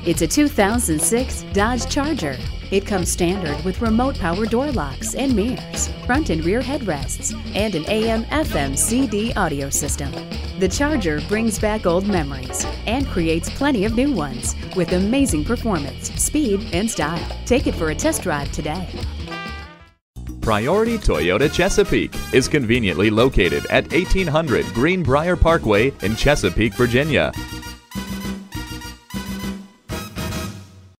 It's a 2006 Dodge Charger. It comes standard with remote power door locks and mirrors, front and rear headrests, and an AM/FM CD audio system. The Charger brings back old memories and creates plenty of new ones with amazing performance, speed, and style. Take it for a test drive today. Priority Toyota Chesapeake is conveniently located at 1800 Greenbrier Parkway in Chesapeake, Virginia.